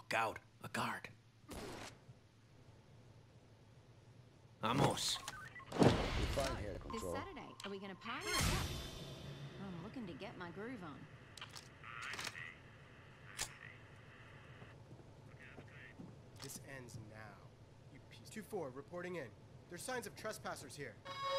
knock out a guard. Vamos. You're fine here, This Control. Saturday, are we gonna party or what? I'm looking to get my groove on. This ends now. You piece. 2-4, reporting in. There's signs of trespassers here.